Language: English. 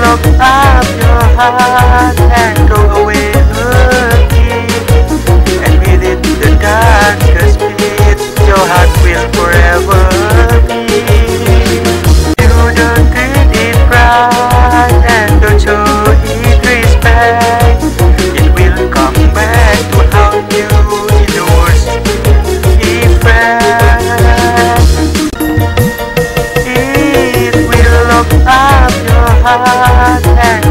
lock up your heart and throw away hurting. And with it the darkest pit, your heart will forever be. You don't treat it right and don't show it respect. It will come back to haunt you in the worst effect. It will lock up your heart and